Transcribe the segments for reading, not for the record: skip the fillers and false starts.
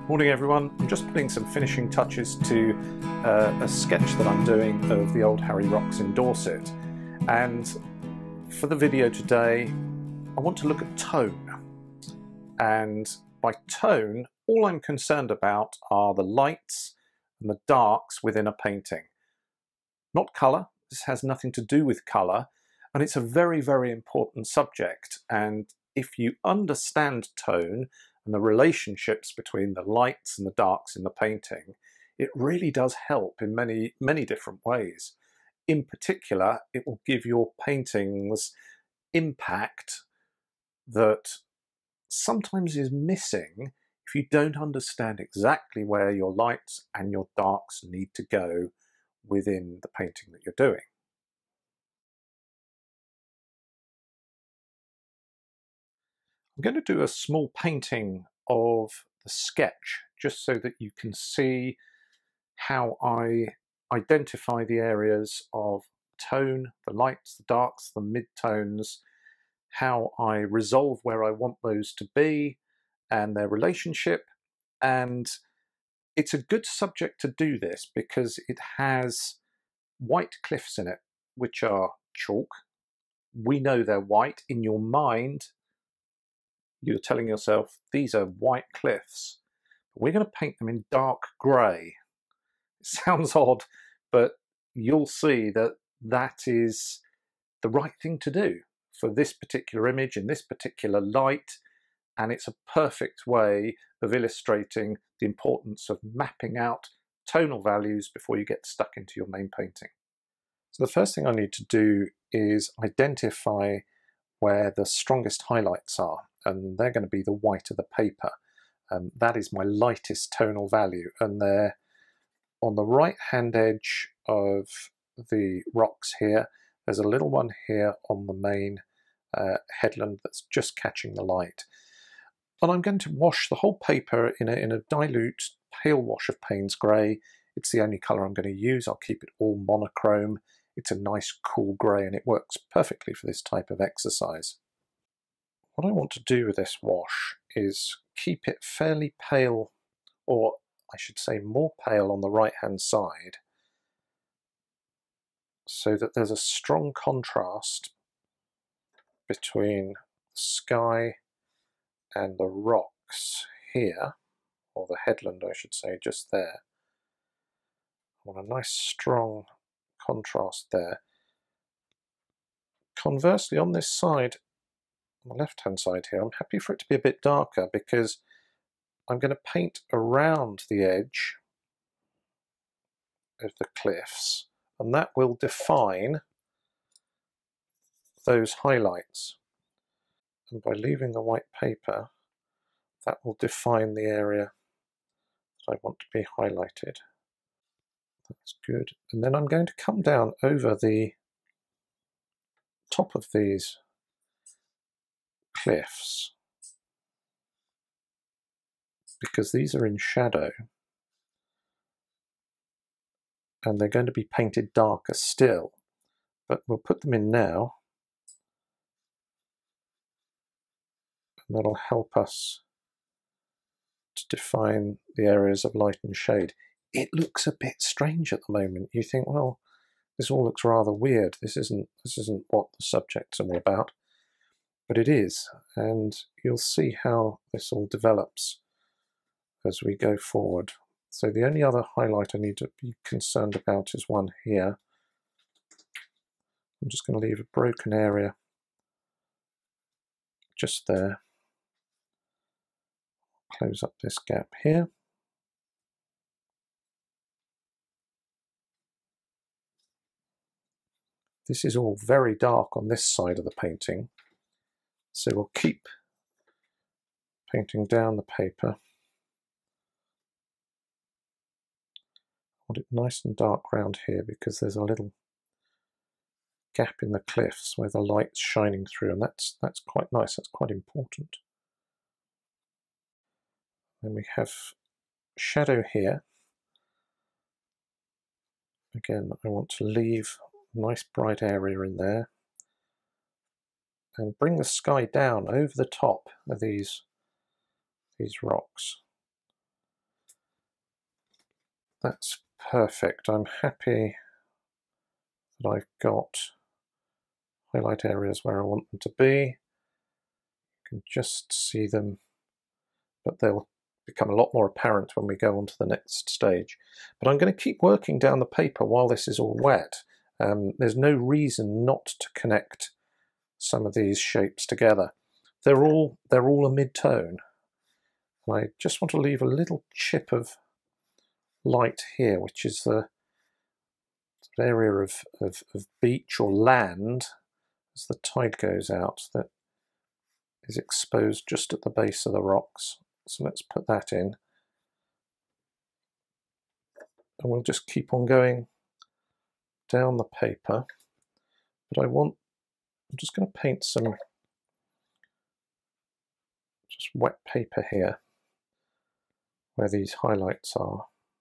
Morning everyone, I'm just putting some finishing touches to a sketch that I'm doing of the old Harry Rocks in Dorset, and for the video today I want to look at tone, and by tone all I'm concerned about are the lights and the darks within a painting, not colour. This has nothing to do with colour, and it's a very, very important subject, and if you understand tone and the relationships between the lights and the darks in the painting, it really does help in many, many different ways. In particular, it will give your paintings impact that sometimes is missing if you don't understand exactly where your lights and your darks need to go within the painting that you're doing. I'm going to do a small painting of the sketch just so that you can see how I identify the areas of tone, the lights, the darks, the mid-tones, how I resolve where I want those to be and their relationship. And it's a good subject to do this because it has white cliffs in it, which are chalk. We know they're white. In your mind, you're telling yourself, these are white cliffs. We're going to paint them in dark grey. It sounds odd, but you'll see that that is the right thing to do for this particular image in this particular light, and it's a perfect way of illustrating the importance of mapping out tonal values before you get stuck into your main painting. So the first thing I need to do is identify where the strongest highlights are, and they're going to be the white of the paper. That is my lightest tonal value, and they're on the right hand edge of the rocks here. There's a little one here on the main headland that's just catching the light. And I'm going to wash the whole paper in a dilute pale wash of Payne's grey. It's the only colour I'm going to use. I'll keep it all monochrome. It's a nice cool grey and it works perfectly for this type of exercise. What I want to do with this wash is keep it fairly pale, or I should say more pale on the right hand side, so that there's a strong contrast between the sky and the rocks here, or the headland I should say, just there. I want a nice strong contrast there. Conversely, on this side, on the left hand side here, I'm happy for it to be a bit darker because I'm going to paint around the edge of the cliffs, and that will define those highlights. And by leaving the white paper, that will define the area that I want to be highlighted. That's good. And then I'm going to come down over the top of these cliffs, because these are in shadow and they're going to be painted darker still, but we'll put them in now, and that'll help us to define the areas of light and shade. It looks a bit strange at the moment. You think, well, this all looks rather weird. This isn't what the subject's all about, but it is, and you'll see how this all develops as we go forward. So the only other highlight I need to be concerned about is one here. I'm just going to leave a broken area just there. Close up this gap here. This is all very dark on this side of the painting, so we'll keep painting down the paper. I want it nice and dark round here because there's a little gap in the cliffs where the light's shining through, and that's quite nice, that's quite important. Then we have shadow here. Again, I want to leave a nice bright area in there and bring the sky down over the top of these rocks. that's perfect. I'm happy that I've got highlight areas where I want them to be. You can just see them, but they'll become a lot more apparent when we go on to the next stage. But I'm going to keep working down the paper while this is all wet. There's no reason not to connect some of these shapes together. They're all a mid-tone. I just want to leave a little chip of light here, which is the area of beach or land as the tide goes out that is exposed just at the base of the rocks. So let's put that in. And we'll just keep on going down the paper. But I'm just going to paint some just wet paper here where these highlights are,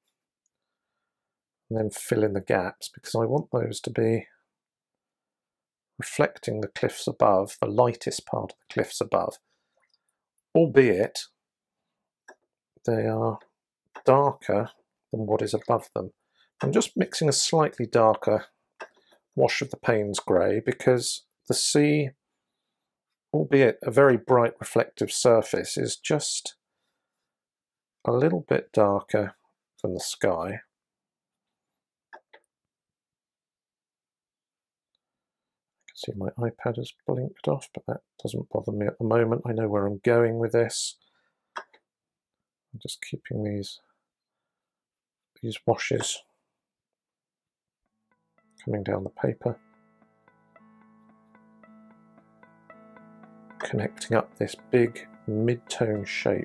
and then fill in the gaps, because I want those to be reflecting the cliffs above, the lightest part of the cliffs above, albeit they are darker than what is above them. I'm just mixing a slightly darker wash of the Payne's grey because the sea, albeit a very bright reflective surface, is just a little bit darker than the sky. I can see my iPad has blinked off, but that doesn't bother me at the moment. I know where I'm going with this. I'm just keeping these washes coming down the paper, connecting up this big mid-tone shape.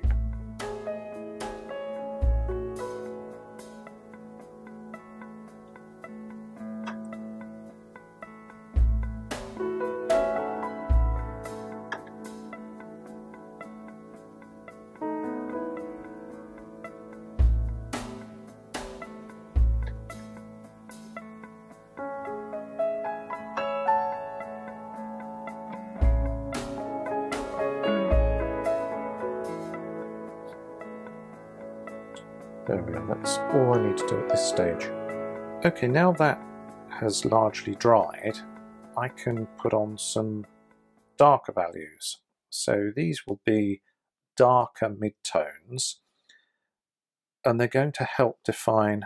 There we go, that's all I need to do at this stage. Okay, now that has largely dried, I can put on some darker values. So these will be darker mid-tones, and they're going to help define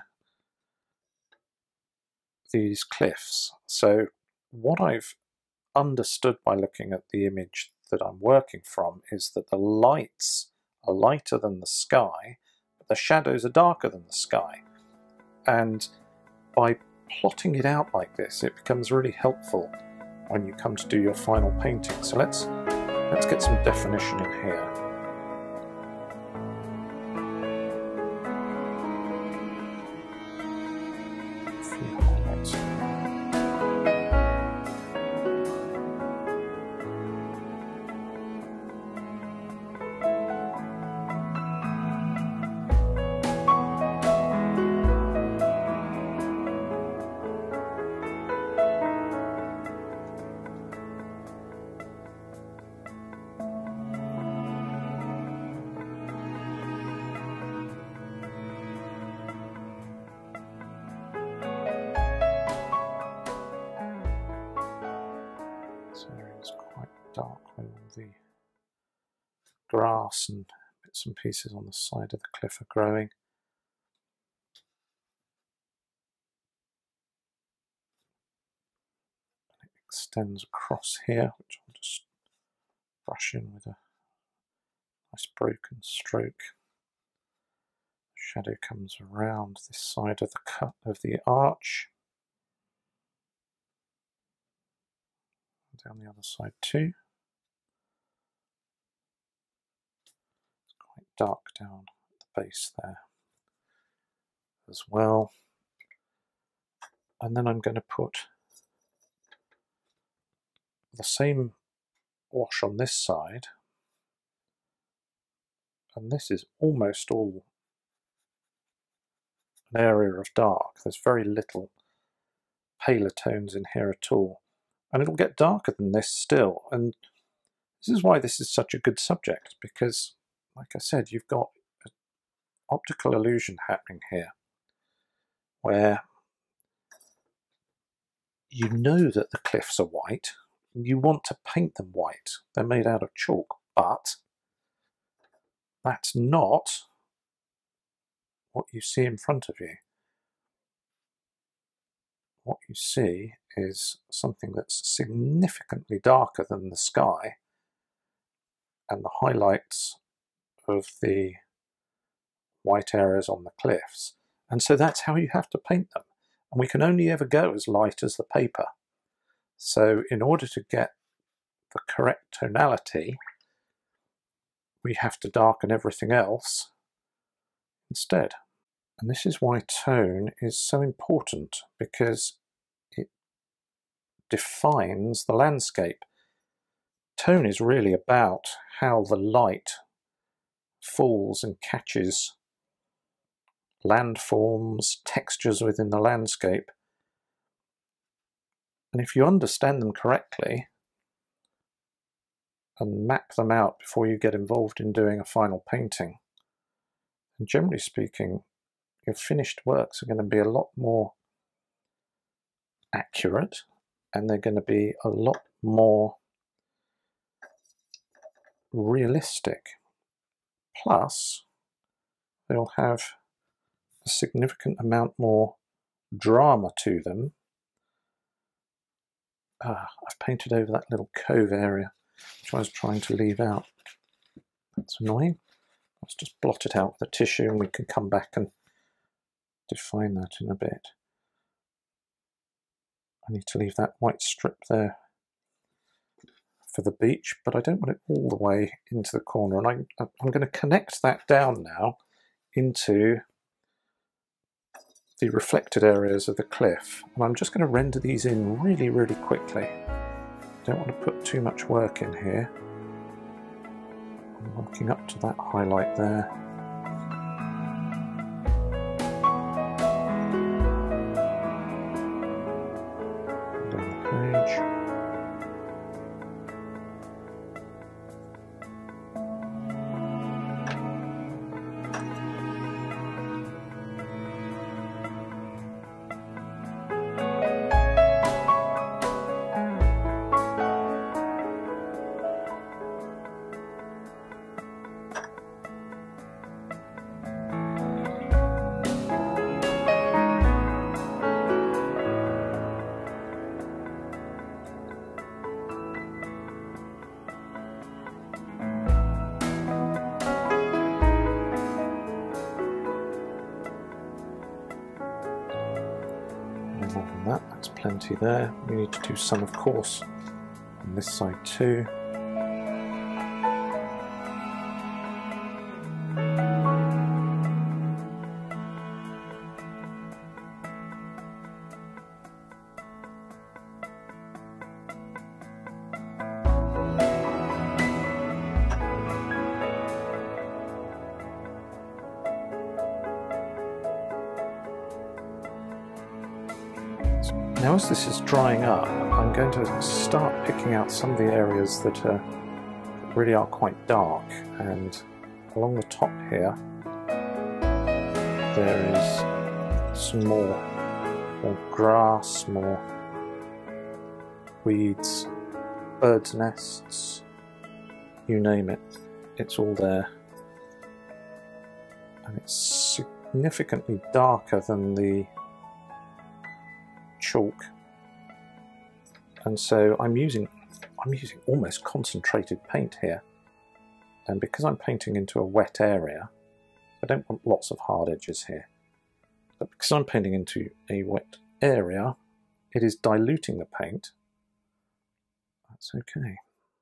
these cliffs. So what I've understood by looking at the image that I'm working from is that the lights are lighter than the sky, but the shadows are darker than the sky. And by plotting it out like this, it becomes really helpful when you come to do your final painting. So let's get some definition in here. A few highlights. This area is quite dark where all the grass and bits and pieces on the side of the cliff are growing. And it extends across here, which I'll just brush in with a nice broken stroke. Shadow comes around this side of the cut of the arch. Down the other side too. It's quite dark down at the base there as well. And then I'm going to put the same wash on this side, and this is almost all an area of dark. There's very little paler tones in here at all. And it'll get darker than this still, and this is why this is such a good subject, because like I said, you've got an optical illusion happening here. where you know that the cliffs are white, you want to paint them white. They're made out of chalk, but that's not what you see in front of you. What you see is something that's significantly darker than the sky and the highlights of the white areas on the cliffs. And so that's how you have to paint them. And we can only ever go as light as the paper. So in order to get the correct tonality, we have to darken everything else instead. And this is why tone is so important, because it defines the landscape. Tone is really about how the light falls and catches landforms, textures within the landscape. And if you understand them correctly and map them out before you get involved in doing a final painting, and generally speaking, your finished works are going to be a lot more accurate, and they're going to be a lot more realistic. Plus, they'll have a significant amount more drama to them. I've painted over that little cove area, which I was trying to leave out. That's annoying. Let's just blot it out with a tissue and we can come back and define that in a bit. I need to leave that white strip there for the beach, but I don't want it all the way into the corner. And I'm going to connect that down now into the reflected areas of the cliff. And I'm just going to render these in really, really quickly. I don't want to put too much work in here. I'm working up to that highlight there. Down the page. More than that, that's plenty there. We need to do some, of course, on this side too. Now as this is drying up, I'm going to start picking out some of the areas that really are quite dark, and along the top here there is some more grass, more weeds, birds' nests, you name it, it's all there. And it's significantly darker than the chalk, and so I'm using almost concentrated paint here, and because I'm painting into a wet area, I don't want lots of hard edges here, but because I'm painting into a wet area, it is diluting the paint. That's okay.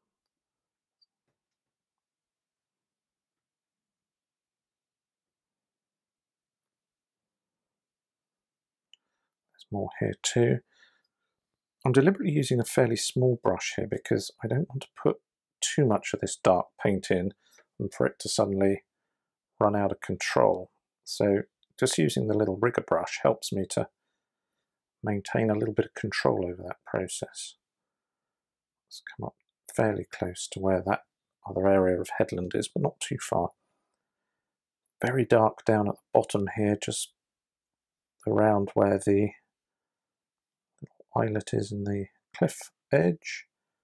More here too. I'm deliberately using a fairly small brush here because I don't want to put too much of this dark paint in and for it to suddenly run out of control. So just using the little rigger brush helps me to maintain a little bit of control over that process. Let's come up fairly close to where that other area of headland is, but not too far. Very dark down at the bottom here, just around where the islet is in the cliff edge.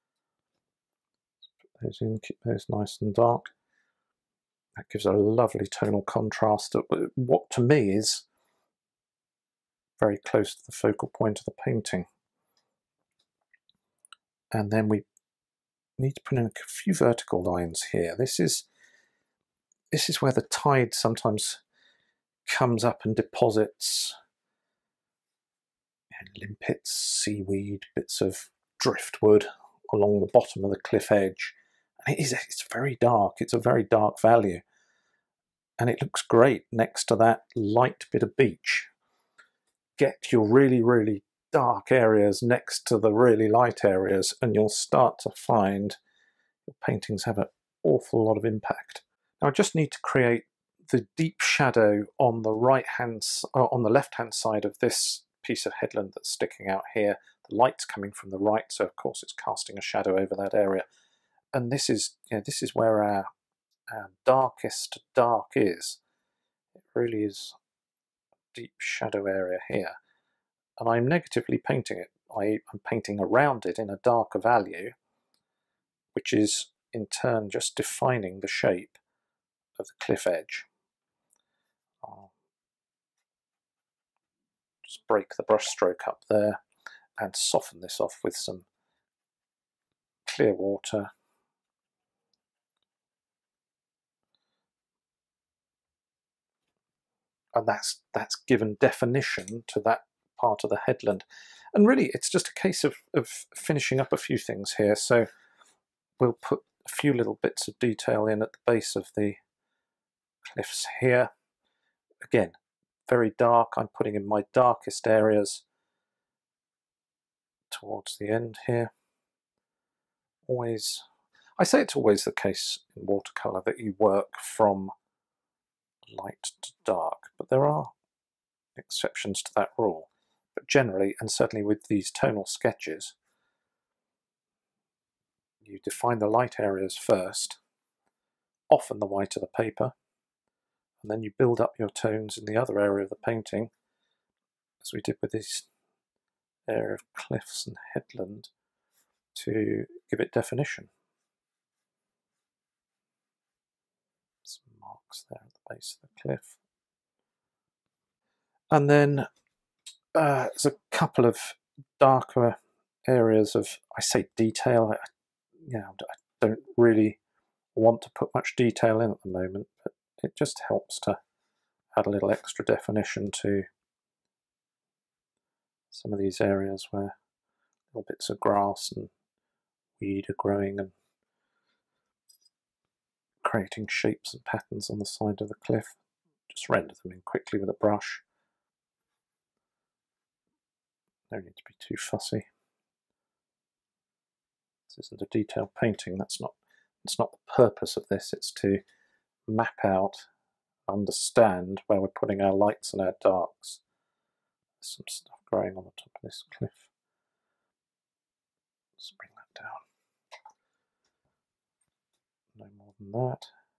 Put those in, keep those nice and dark. That gives a lovely tonal contrast, what to me is very close to the focal point of the painting. And then we need to put in a few vertical lines here. This is where the tide sometimes comes up and deposits limpets, seaweed, bits of driftwood along the bottom of the cliff edge. And it's very dark. It's a very dark value. And it looks great next to that light bit of beach. Get your really, really dark areas next to the really light areas, and you'll start to find your paintings have an awful lot of impact. Now I just need to create the deep shadow on the on the left-hand side of this piece of headland that's sticking out here. The light's coming from the right, so of course it's casting a shadow over that area. And this is where our darkest dark is. It really is a deep shadow area here. And I'm negatively painting it. I'm painting around it in a darker value, which is in turn just defining the shape of the cliff edge. I'll just break the brush stroke up there and soften this off with some clear water. And that's given definition to that part of the headland. And really it's just a case of finishing up a few things here. So we'll put a few little bits of detail in at the base of the cliffs here. Again, very dark. I'm putting in my darkest areas towards the end here. Always, I say it's always the case in watercolour that you work from light to dark, but there are exceptions to that rule. But generally, and certainly with these tonal sketches, you define the light areas first, often the white of the paper, and then you build up your tones in the other area of the painting, as we did with this area of cliffs and headland, to give it definition. Some marks there at the base of the cliff. And then there's a couple of darker areas of, I say detail, I don't really want to put much detail in at the moment, but it just helps to add a little extra definition to some of these areas where little bits of grass and weed are growing and creating shapes and patterns on the side of the cliff. Just render them in quickly with a brush. No need to be too fussy. This isn't a detailed painting. It's not the purpose of this. It's to map out, understand where we're putting our lights and our darks. There's some stuff growing on the top of this cliff. Let's bring that down. No more than that.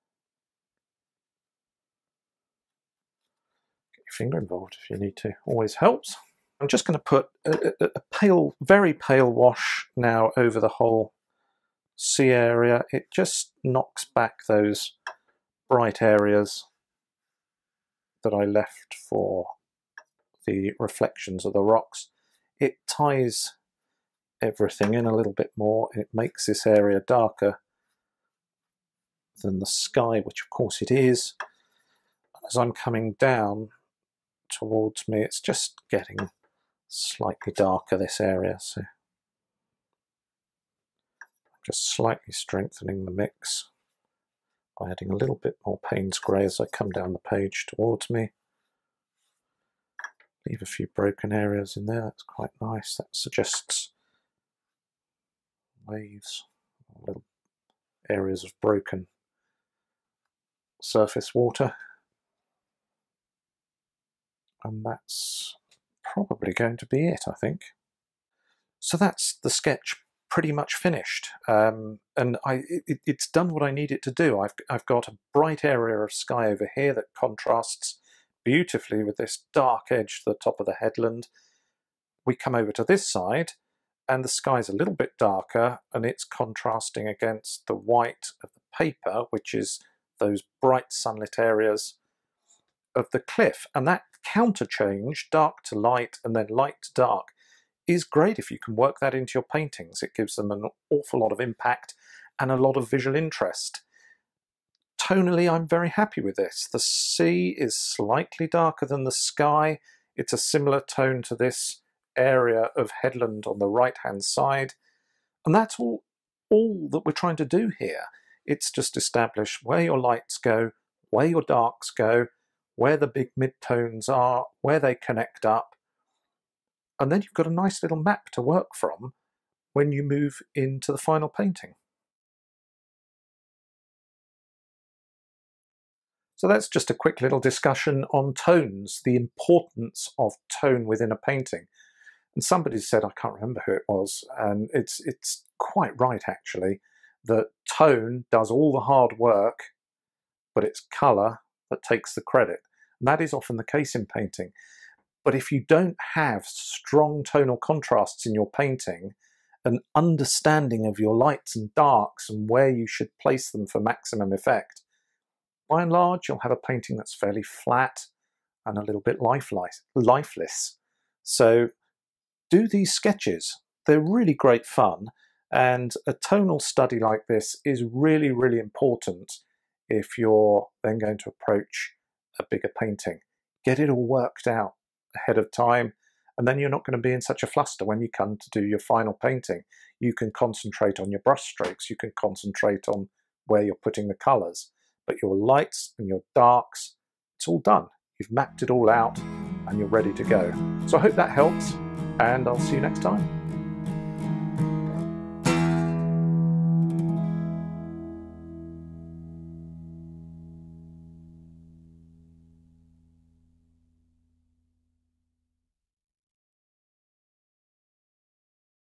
Get your finger involved if you need to. Always helps. I'm just going to put a pale, very pale wash now over the whole sea area. It just knocks back those bright areas that I left for the reflections of the rocks. It ties everything in a little bit more. It makes this area darker than the sky, which of course it is. As I'm coming down towards me, it's just getting slightly darker, this area, so I'm just slightly strengthening the mix by adding a little bit more Payne's grey as I come down the page towards me. Leave a few broken areas in there. That's quite nice. That suggests waves, little areas of broken surface water. And that's probably going to be it, I think. So that's the sketch pretty much finished, and it's done what I need it to do. I've got a bright area of sky over here that contrasts beautifully with this dark edge to the top of the headland. We come over to this side and the sky's a little bit darker and it's contrasting against the white of the paper, which is those bright sunlit areas of the cliff. And that counter change, dark to light and then light to dark, is great if you can work that into your paintings. It gives them an awful lot of impact and a lot of visual interest. Tonally, I'm very happy with this. The sea is slightly darker than the sky. It's a similar tone to this area of headland on the right-hand side. And that's all that we're trying to do here. It's just establish where your lights go, where your darks go, where the big mid-tones are, where they connect up. And then you've got a nice little map to work from when you move into the final painting. So that's just a quick little discussion on tones, the importance of tone within a painting. And somebody said, I can't remember who it was, and it's quite right actually, that tone does all the hard work, but it's colour that takes the credit. And that is often the case in painting. But if you don't have strong tonal contrasts in your painting, an understanding of your lights and darks and where you should place them for maximum effect, by and large, you'll have a painting that's fairly flat and a little bit lifeless. So do these sketches. They're really great fun, and a tonal study like this is really, really important if you're then going to approach a bigger painting. Get it all worked out ahead of time, and then you're not going to be in such a fluster when you come to do your final painting. You can concentrate on your brush strokes, you can concentrate on where you're putting the colours, but your lights and your darks, it's all done. You've mapped it all out and you're ready to go. So I hope that helps, and I'll see you next time.